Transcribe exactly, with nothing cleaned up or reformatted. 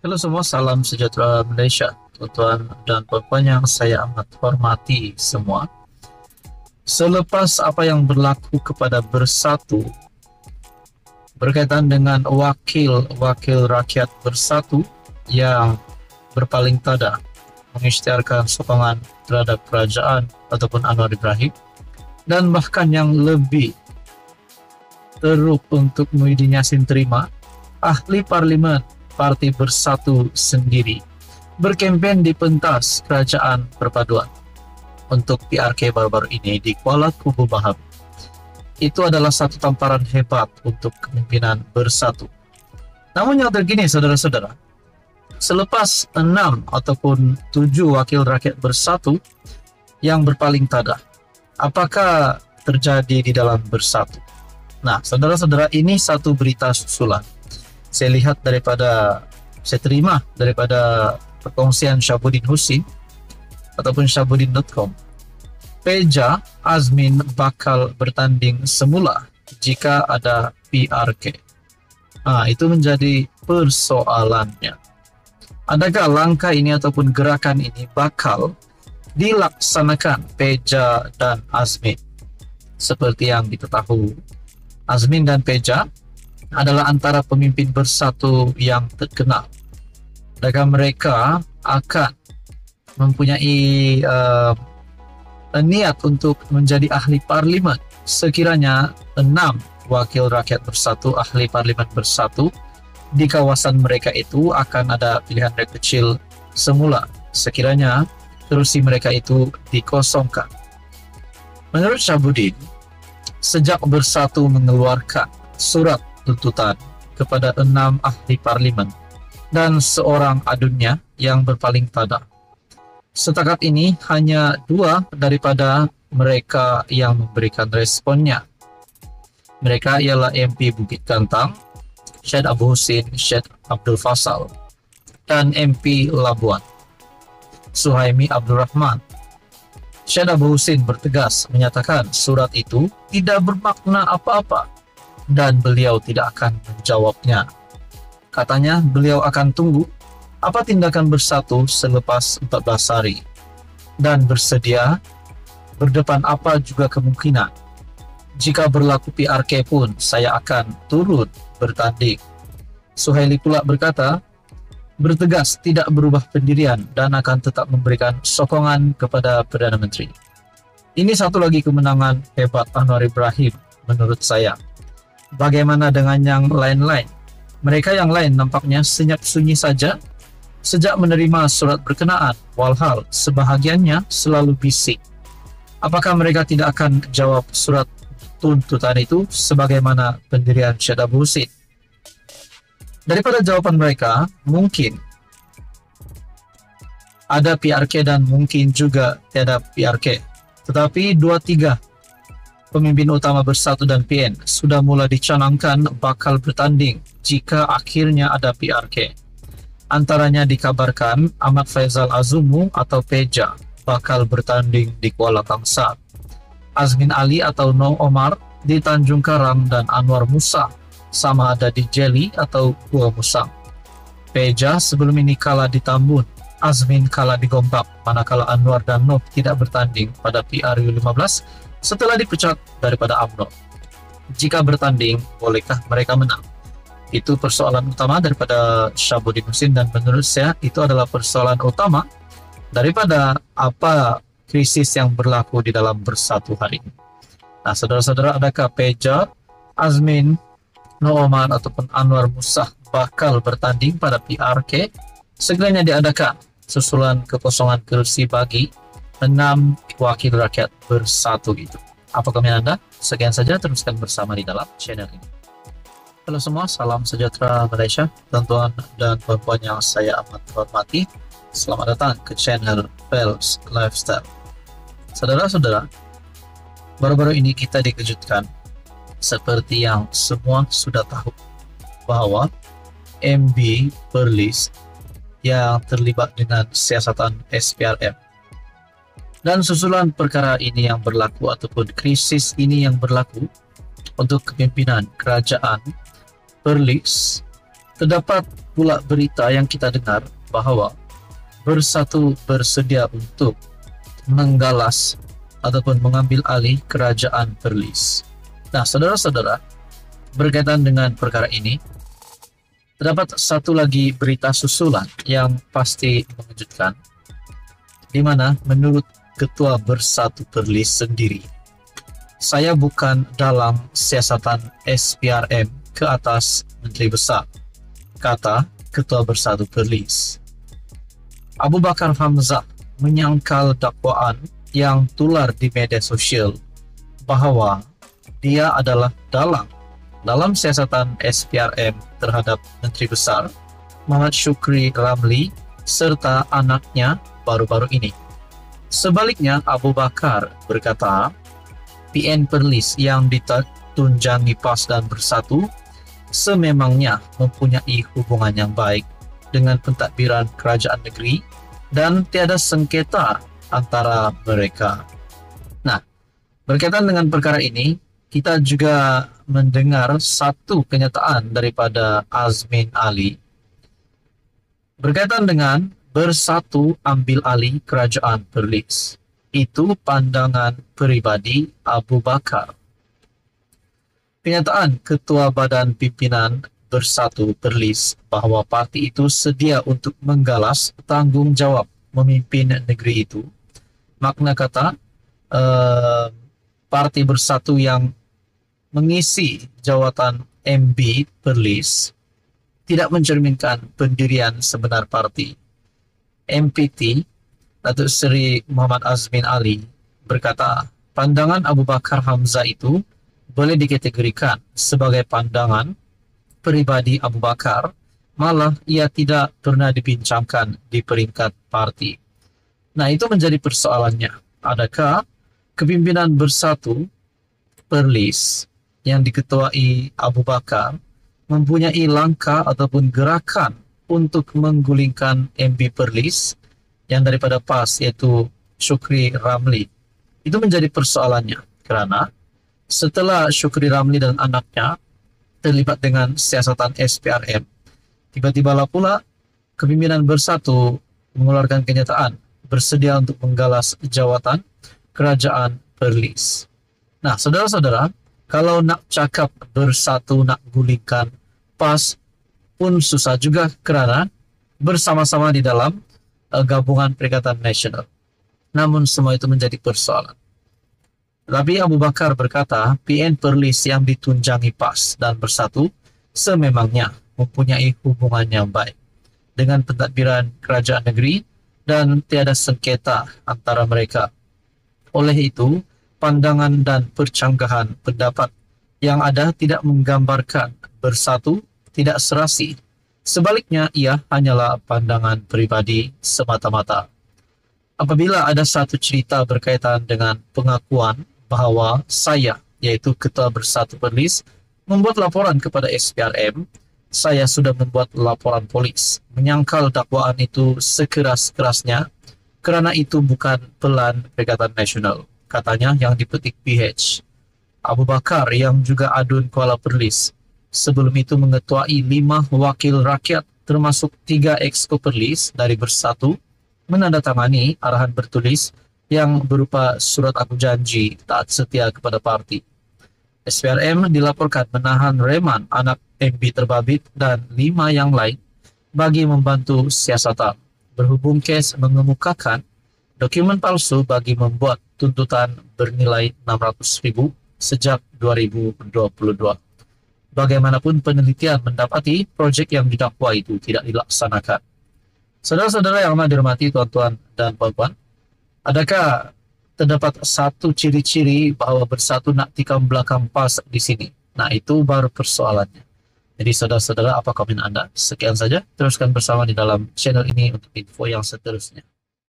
Halo semua, salam sejahtera Malaysia. Tuan-tuan dan puan-puan yang saya amat hormati semua. Selepas apa yang berlaku kepada Bersatu berkaitan dengan wakil-wakil rakyat Bersatu yang berpaling tada mengisytiharkan sokongan terhadap kerajaan ataupun Anwar Ibrahim, dan bahkan yang lebih teruk untuk Muhyiddin Yassin terima, ahli parlimen Parti Bersatu sendiri berkempen di pentas Kerajaan Perpaduan untuk P R K baru-baru ini di Kuala Kubu Bahab. Itu adalah satu tamparan hebat untuk kepemimpinan Bersatu. Namun yang terkini, saudara-saudara, selepas enam ataupun tujuh wakil rakyat Bersatu yang berpaling tada, apakah terjadi di dalam Bersatu? Nah, saudara-saudara, ini satu berita susulan. Saya lihat daripada, saya terima daripada perkongsian Syabuddin Husin ataupun syabuddin dot com. Peja Azmin bakal bertanding semula jika ada P R K. Nah, itu menjadi persoalannya. Adakah langkah ini ataupun gerakan ini bakal dilaksanakan Peja dan Azmin? Seperti yang kita tahu, Azmin dan Peja adalah antara pemimpin Bersatu yang terkenal. Adakah mereka akan mempunyai uh, niat untuk menjadi ahli parlimen sekiranya enam wakil rakyat Bersatu, ahli parlimen Bersatu, di kawasan mereka itu akan ada pilihan rakyat kecil semula sekiranya kerusi mereka itu dikosongkan? Menurut Syabuddin, sejak Bersatu mengeluarkan surat tuntutan kepada enam ahli parlimen dan seorang adunnya yang berpaling tada, setakat ini hanya dua daripada mereka yang memberikan responnya. Mereka ialah M P Bukit Kantang, Syed Abu Husin Syed Abdul Fasal, dan M P Labuan, Suhaimi Abdul Rahman. Syed Abu Husin bertegas menyatakan surat itu tidak bermakna apa-apa dan beliau tidak akan menjawabnya. Katanya beliau akan tunggu apa tindakan Bersatu selepas empat belas hari dan bersedia berdepan apa juga kemungkinan. Jika berlaku P R K pun saya akan turut bertanding. Suhaili pula berkata, bertegas tidak berubah pendirian dan akan tetap memberikan sokongan kepada Perdana Menteri. Ini satu lagi kemenangan hebat Anwar Ibrahim menurut saya. Bagaimana dengan yang lain-lain? Mereka yang lain nampaknya senyap sunyi saja sejak menerima surat berkenaan, walhal sebahagiannya selalu bisik. Apakah mereka tidak akan jawab surat tuntutan itu sebagaimana pendirian Syed Abu Husin? Daripada jawaban mereka, mungkin ada P R K dan mungkin juga tiada P R K. Tetapi dua tiga pemimpin utama Bersatu dan P N sudah mula dicanangkan bakal bertanding jika akhirnya ada P R K. Antaranya dikabarkan Ahmad Faizal Azumu atau Peja bakal bertanding di Kuala Kangsar, Azmin Ali atau Noh Omar di Tanjung Karang, dan Anwar Musa sama ada di Jeli atau Gua Musang. Peja sebelum ini kalah di Tambun, Azmin kalah di Gombak, manakala Anwar dan Noh tidak bertanding pada P R U lima belas setelah dipecat daripada U M N O. Jika bertanding, bolehkah mereka menang? Itu persoalan utama daripada Syabuddin Husin, dan menurut saya itu adalah persoalan utama daripada apa krisis yang berlaku di dalam Bersatu hari ini. Nah, saudara-saudara, adakah Peja, Azmin, Noh Omar ataupun Anwar Musa bakal bertanding pada P R K sekiranya diadakan susulan kekosongan kursi bagi enam wakil rakyat Bersatu itu? Apa komentar Anda? Sekian saja, teruskan bersama di dalam channel ini. Halo semua, salam sejahtera Malaysia. Tuan-tuan dan puan-puan yang saya amat hormati, selamat datang ke channel Phelps Lifestyle. Saudara-saudara, baru-baru ini kita dikejutkan seperti yang semua sudah tahu bahwa M B Perlis yang terlibat dengan siasatan S P R M. Dan susulan perkara ini yang berlaku ataupun krisis ini yang berlaku untuk kepimpinan kerajaan Perlis Terdapat pula berita yang kita dengar bahwa Bersatu bersedia untuk menggalas ataupun mengambil alih kerajaan Perlis. Nah, saudara-saudara, berkaitan dengan perkara ini, terdapat satu lagi berita susulan yang pasti mengejutkan, di mana menurut Ketua Bersatu Perlis sendiri, saya bukan dalam siasatan S P R M ke atas Menteri Besar, kata Ketua Bersatu Perlis. Abu Bakar Hamzah menyangkal dakwaan yang tular di media sosial bahwa dia adalah dalang dalam siasatan S P R M terhadap Menteri Besar Muhammad Syukri Ramli serta anaknya baru-baru ini. Sebaliknya, Abu Bakar berkata, P N Perlis yang ditunjangi P A S dan Bersatu sememangnya mempunyai hubungan yang baik dengan pentadbiran kerajaan negeri dan tiada sengketa antara mereka. Nah, berkaitan dengan perkara ini, kita juga mendengar satu kenyataan daripada Azmin Ali berkaitan dengan Bersatu ambil alih kerajaan Perlis. Itu pandangan peribadi Abu Bakar. Kenyataan Ketua Badan Pimpinan Bersatu Perlis bahwa parti itu sedia untuk menggalas tanggungjawab memimpin negeri itu. Makna kata, uh, parti Bersatu yang mengisi jawatan M B Perlis tidak mencerminkan pendirian sebenar parti. M P T, Datuk Seri Muhammad Azmin Ali, berkata, pandangan Abu Bakar Hamzah itu boleh dikategorikan sebagai pandangan pribadi Abu Bakar, malah ia tidak pernah dibincangkan di peringkat parti. Nah, itu menjadi persoalannya. Adakah kepimpinan Bersatu Perlis yang diketuai Abu Bakar mempunyai langkah ataupun gerakan untuk menggulingkan M B Perlis yang daripada P A S, yaitu Syukri Ramli? Itu menjadi persoalannya, karena setelah Syukri Ramli dan anaknya terlibat dengan siasatan S P R M, tiba-tibalah pula kepimpinan Bersatu mengeluarkan kenyataan bersedia untuk menggalas jawatan kerajaan Perlis. Nah, saudara-saudara, kalau nak cakap Bersatu nak gulingkan P A S pun susah juga, kerana bersama-sama di dalam uh, gabungan Perikatan Nasional. Namun semua itu menjadi persoalan. Tapi Abu Bakar berkata, P N Perlis yang ditunjangi P A S dan Bersatu sememangnya mempunyai hubungan yang baik dengan pentadbiran kerajaan negeri dan tiada sengketa antara mereka. Oleh itu, pandangan dan percanggahan pendapat yang ada tidak menggambarkan Bersatu tidak serasi. Sebaliknya, ia hanyalah pandangan pribadi semata-mata. Apabila ada satu cerita berkaitan dengan pengakuan bahwa saya, yaitu Ketua Bersatu Perlis, membuat laporan kepada S P R M, saya sudah membuat laporan polis, menyangkal dakwaan itu sekeras-kerasnya, kerana itu bukan pelan Perikatan Nasional, katanya yang dipetik P H. Abu Bakar yang juga adun Kuala Perlis, sebelum itu mengetuai lima wakil rakyat, termasuk tiga exco Perlis dari Bersatu, menandatangani arahan bertulis yang berupa surat aku janji taat setia kepada parti. S P R M dilaporkan menahan Reman, anak M B terbabit, dan lima yang lain bagi membantu siasatan. Berhubung kes mengemukakan dokumen palsu bagi membuat tuntutan bernilai enam ratus ribu sejak dua ribu dua puluh dua. Bagaimanapun penelitian mendapati projek yang didakwa itu tidak dilaksanakan. Saudara-saudara yang amat dihormati, tuan-tuan dan puan-puan, adakah terdapat satu ciri-ciri bahwa Bersatu nak tikam belakang P A S di sini? Nah, itu baru persoalannya. Jadi saudara-saudara, apa komen Anda? Sekian saja, teruskan bersama di dalam channel ini untuk info yang seterusnya.